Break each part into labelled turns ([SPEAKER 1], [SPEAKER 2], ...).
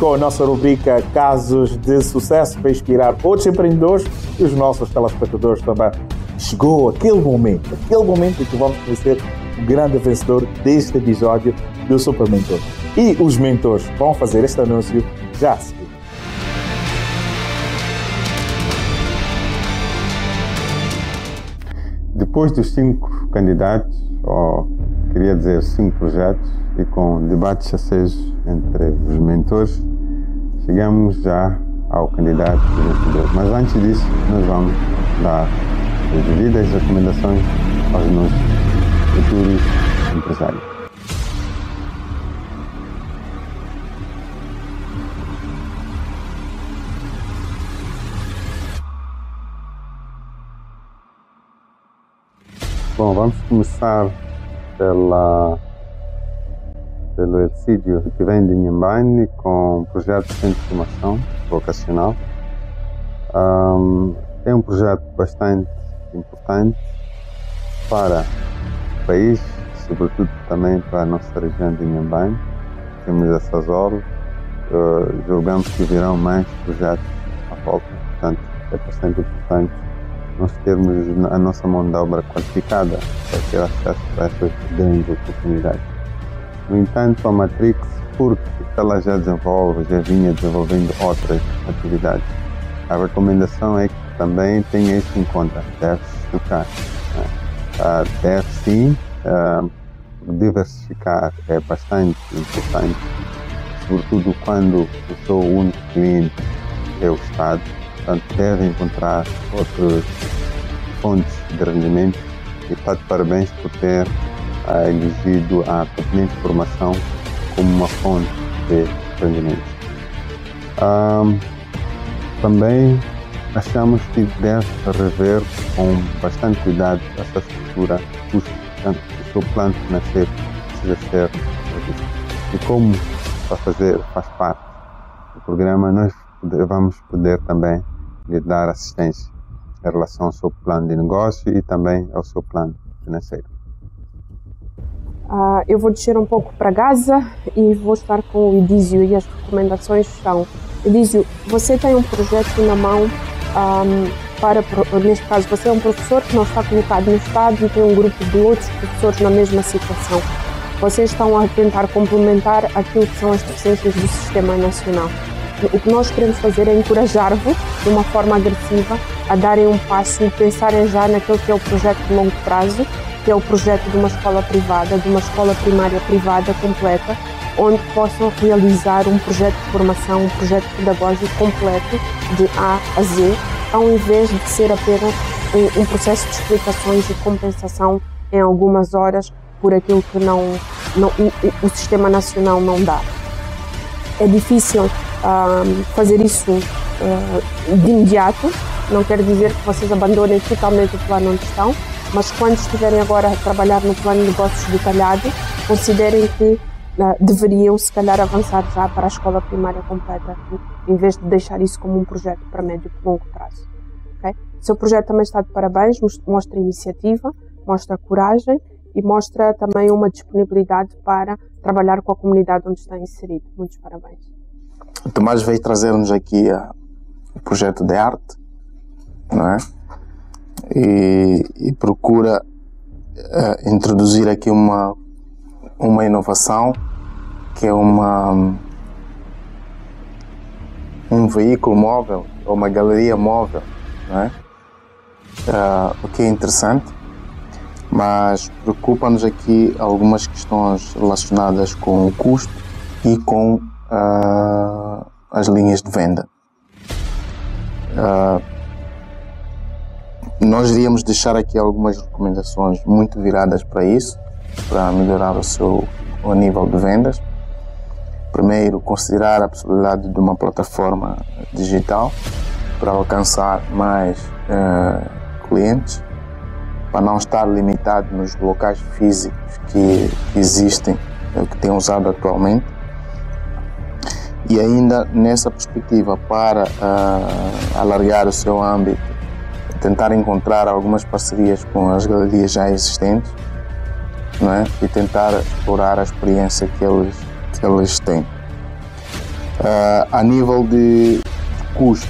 [SPEAKER 1] com a nossa rubrica Casos de Sucesso para inspirar outros empreendedores e os nossos telespectadores também. Chegou aquele momento em que vamos conhecer o grande vencedor deste episódio do Super Mentor. E os mentores vão fazer este anúncio já a seguir.
[SPEAKER 2] Depois dos 5 candidatos, ou queria dizer 5 projetos, e com debates acesos entre os mentores, chegamos já ao candidato vencedor. Mas antes disso, nós vamos dar as devidas recomendações aos nossos futuros empresários. Bom, vamos começar pelo Exídio que vem de Inhambane com o projeto de Centro de Formação Vocacional. É um projeto bastante importante para o país, sobretudo também para a nossa região de Inhambane. Temos a Sazolo, julgamos que virão mais projetos à volta, portanto é bastante importante nós termos a nossa mão de obra qualificada para ter acesso a essas grandes oportunidades. No entanto, a Matrix, porque ela já vinha desenvolvendo outras atividades, a recomendação é que também tenha isso em conta, deve focar, deve sim diversificar, é bastante importante, sobretudo quando o seu único cliente é o Estado. Portanto, deve encontrar outras fontes de rendimento e está de parabéns por ter elegido a pertinente formação como uma fonte de rendimento. Também achamos que deve rever com bastante cuidado essa estrutura, portanto, o seu plano financeiro precisa ser revisto. E como faz parte do programa, nós vamos poder também lhe dar assistência em relação ao seu plano de negócio e também ao seu plano financeiro.
[SPEAKER 3] Eu vou descer um pouco para Gaza e vou estar com o Edísio e as recomendações são: Edísio, você tem um projeto na mão neste caso você é um professor que não está colocado no Estado e tem um grupo de outros professores na mesma situação. Vocês estão a tentar complementar aquilo que são as deficiências do sistema nacional. O que nós queremos fazer é encorajar-vos de uma forma agressiva a darem um passo e pensarem já naquele que é o projeto de longo prazo, que é o projeto de uma escola privada, de uma escola primária privada completa, onde possam realizar um projeto de formação, um projeto pedagógico completo de A a Z, ao invés de ser apenas um processo de explicações e compensação em algumas horas por aquilo que o sistema nacional não dá. É difícil fazer isso de imediato, não quer dizer que vocês abandonem totalmente o plano onde estão, mas quando estiverem agora a trabalhar no plano de negócios detalhado, considerem que deveriam se calhar avançar já para a escola primária completa, em vez de deixar isso como um projeto para médio e longo prazo. Okay? O seu projeto também está de parabéns, mostra iniciativa, mostra coragem e mostra também uma disponibilidade para trabalhar com a comunidade onde está inserido. Muitos parabéns.
[SPEAKER 4] O Tomás veio trazer-nos aqui o projeto de arte, não é? E procura introduzir aqui uma inovação que é um veículo móvel, ou uma galeria móvel, não é? O que é interessante, mas preocupa-nos aqui algumas questões relacionadas com o custo e com as linhas de venda. Nós iríamos deixar aqui algumas recomendações muito viradas para isso, para melhorar o nível de vendas. Primeiro, considerar a possibilidade de uma plataforma digital para alcançar mais clientes, para não estar limitado nos locais físicos que existem, que têm usado atualmente. E ainda nessa perspectiva, para alargar o seu âmbito, tentar encontrar algumas parcerias com as galerias já existentes, não é? E tentar explorar a experiência que eles têm. A nível de custos,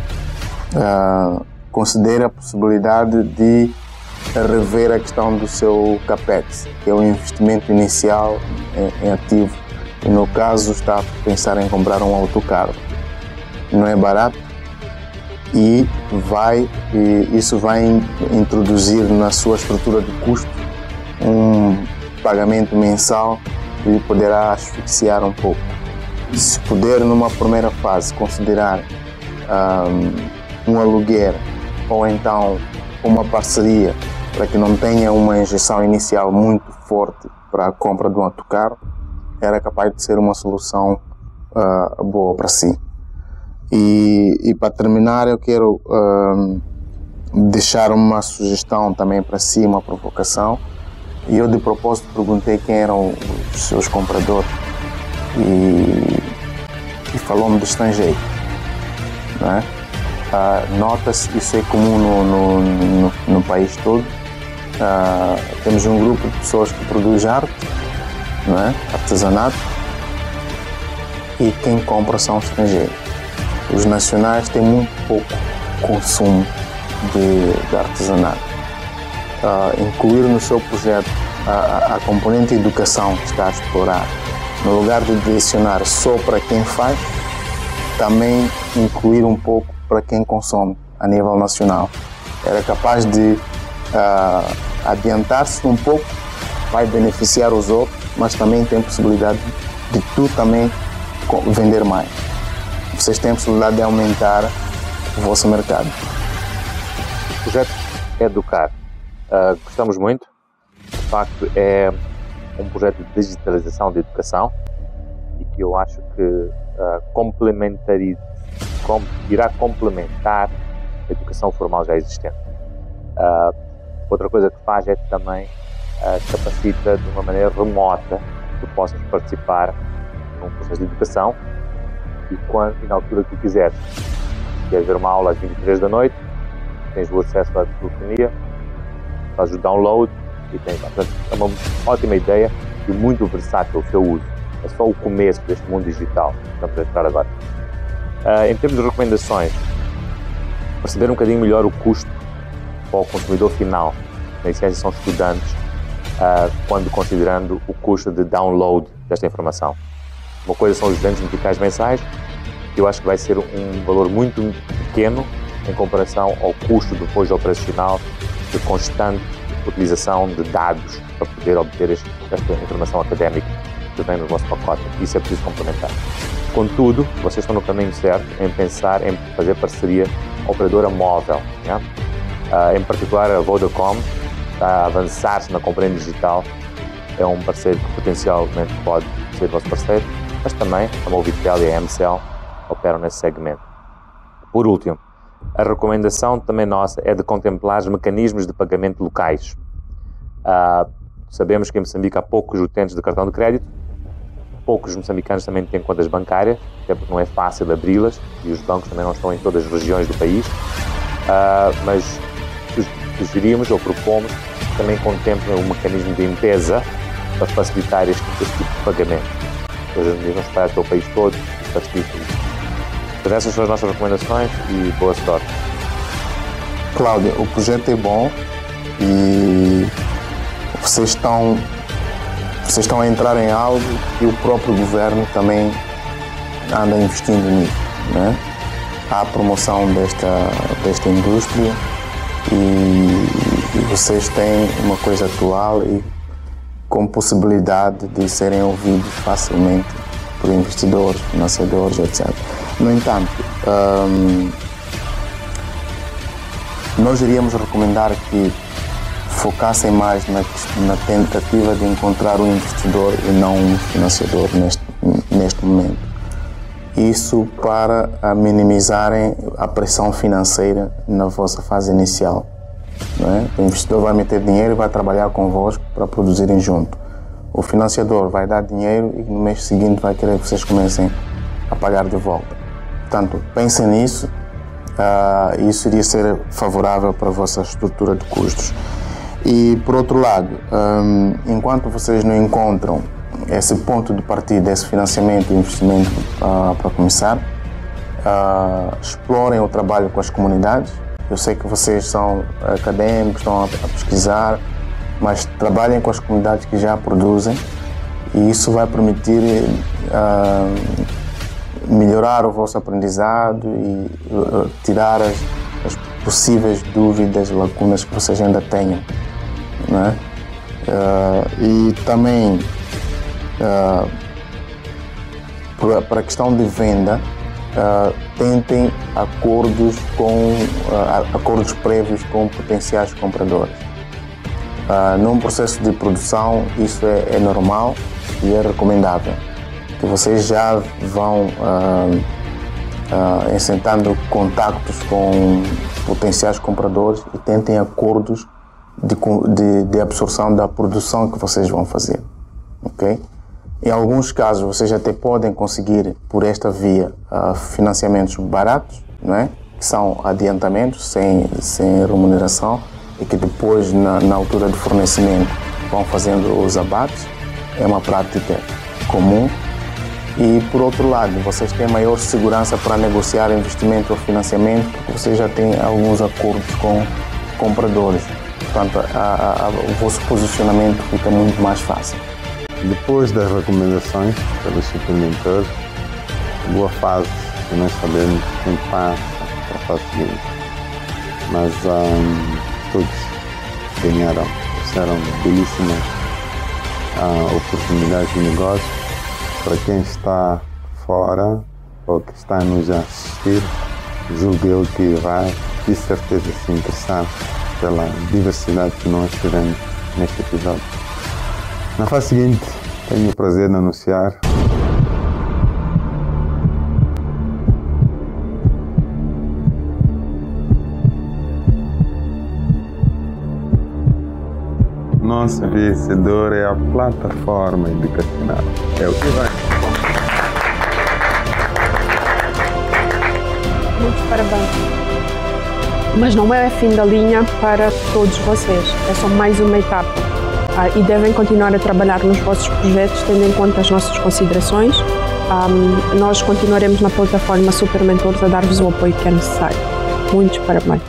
[SPEAKER 4] considera a possibilidade de rever a questão do seu CAPEX, que é o investimento inicial em ativo. E no caso está a pensar em comprar um autocarro. Não é barato e isso vai introduzir na sua estrutura de custo um pagamento mensal que lhe poderá asfixiar um pouco. Se puder, numa primeira fase, considerar um aluguer ou então uma parceria para que não tenha uma injeção inicial muito forte para a compra de um autocarro, era capaz de ser uma solução boa para si. E para terminar, eu quero deixar uma sugestão também para si, uma provocação. E eu de propósito perguntei quem eram os seus compradores e falou-me de estrangeiro, não é? Nota-se, isso é comum no país todo. Temos um grupo de pessoas que produz arte, não é? Artesanato, e quem compra são estrangeiros. Os nacionais têm muito pouco consumo de artesanato. Incluir no seu projeto a componente de educação que está a explorar, no lugar de direcionar só para quem faz, também incluir um pouco para quem consome a nível nacional. Era capaz de adiantar-se um pouco, vai beneficiar os outros, mas também tem possibilidade de tu também vender mais. Vocês têm a possibilidade de aumentar o vosso mercado.
[SPEAKER 5] O projeto Educar. Gostamos muito. De facto, é um projeto de digitalização de educação e que eu acho que irá complementar a educação formal já existente. Outra coisa que faz é que também capacita de uma maneira remota que tu possas participar num processo de educação e na altura que tu quiseres. Se queres ver uma aula às 23 da noite, tens o acesso à telefonia, fazes o download e tens. Portanto, é uma ótima ideia e muito versátil o seu uso. É só o começo deste mundo digital que estamos a entrar agora. Em termos de recomendações, perceber um bocadinho melhor o custo para o consumidor final, na essência são estudantes, quando considerando o custo de download desta informação. Uma coisa são os 200 meticais mensais, que eu acho que vai ser um valor muito pequeno em comparação ao custo depois operacional de constante utilização de dados para poder obter esta informação académica que vem no vosso pacote. Isso é preciso complementar. Contudo, vocês estão no caminho certo em pensar em fazer parceria operadora móvel. Né? Em particular, a Vodacom está a avançar-se na componente digital. É um parceiro que potencialmente pode ser vosso parceiro, mas também a Movitel e a MCL operam nesse segmento. Por último, a recomendação também nossa é de contemplar os mecanismos de pagamento locais. Sabemos que em Moçambique há poucos utentes de cartão de crédito, poucos moçambicanos também têm contas bancárias, até porque não é fácil abri-las e os bancos também não estão em todas as regiões do país, mas sugerimos ou propomos que também contemplem um mecanismo de empresa para facilitar este tipo de pagamento. As medidas espalhadas pelo país todo e facilitam isso. Então, essas são as nossas recomendações e boa sorte.
[SPEAKER 4] Cláudia, o projeto é bom e vocês estão a entrar em algo e o próprio governo também anda investindo nisso, né? Há a promoção desta indústria e vocês têm uma coisa atual e com possibilidade de serem ouvidos facilmente por investidores, financiadores, etc. No entanto, nós iríamos recomendar que focassem mais na tentativa de encontrar um investidor e não um financiador neste momento. Isso para minimizarem a pressão financeira na vossa fase inicial. Não é? O investidor vai meter dinheiro e vai trabalhar convosco para produzirem junto. O financiador vai dar dinheiro e no mês seguinte vai querer que vocês comecem a pagar de volta. Portanto, pensem nisso. Isso iria ser favorável para a vossa estrutura de custos. E, por outro lado, enquanto vocês não encontram esse ponto de partida, esse financiamento e investimento para começar. Explorem o trabalho com as comunidades. Eu sei que vocês são acadêmicos, estão a pesquisar, mas trabalhem com as comunidades que já produzem e isso vai permitir melhorar o vosso aprendizado e tirar as possíveis dúvidas, lacunas que vocês ainda tenham, né? E também para a questão de venda, tentem acordos prévios com potenciais compradores. Num processo de produção isso é normal e é recomendável, que vocês já vão assentando contactos com potenciais compradores e tentem acordos de absorção da produção que vocês vão fazer, ok? Em alguns casos vocês até podem conseguir por esta via financiamentos baratos, não é? Que são adiantamentos sem remuneração e que depois na altura de fornecimento vão fazendo os abates. É uma prática comum. E por outro lado, vocês têm maior segurança para negociar investimento ou financiamento porque vocês já têm alguns acordos com compradores. Portanto, o vosso posicionamento fica muito mais fácil.
[SPEAKER 2] Depois das recomendações pelos suplementores, boa fase, que nós sabemos quem passa para a fase seguinte. Mas todos ganharam, serão belíssimas oportunidades de negócio. Para quem está fora ou que está nos a assistir, julgo eu que vai de certeza se interessar pela diversidade que nós tivemos neste episódio. Na fase seguinte, tenho o prazer de anunciar nosso vencedor é a plataforma educacional. É o que vai.
[SPEAKER 3] Muitos parabéns. Mas não é a fim da linha para todos vocês. É só mais uma etapa. E devem continuar a trabalhar nos vossos projetos, tendo em conta as nossas considerações. Nós continuaremos na plataforma Super Mentores a dar-vos o apoio que é necessário. Muitos parabéns.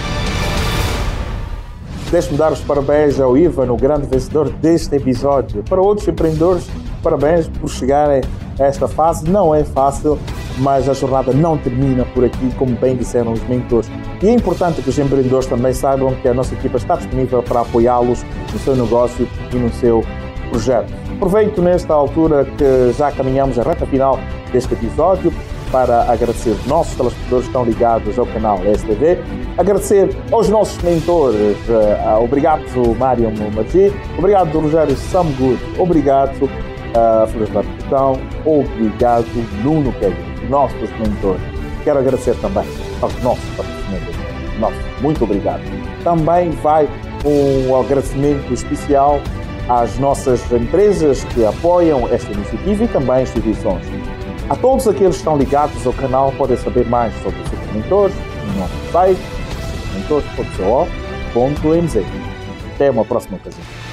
[SPEAKER 1] Deixe-me dar os parabéns ao Ivan, o grande vencedor deste episódio. Para outros empreendedores, parabéns por chegarem a esta fase. Não é fácil, mas a jornada não termina por aqui, como bem disseram os mentores. E é importante que os empreendedores também saibam que a nossa equipa está disponível para apoiá-los no seu negócio e no seu projeto. Aproveito nesta altura que já caminhamos a reta final deste episódio para agradecer os nossos telespectadores que estão ligados ao canal STV, agradecer aos nossos mentores, obrigado Mário Magi, obrigado Rogério Samgood, obrigado Felipe Capitão, obrigado Nuno Kelly, nossos mentores. Quero agradecer também aos nossos patrocinadores. Muito obrigado. Também vai um agradecimento especial às nossas empresas que apoiam esta iniciativa e também instituições. A todos aqueles que estão ligados ao canal podem saber mais sobre os suplementores no nosso site, suplementores.co.mz. Até uma próxima ocasião.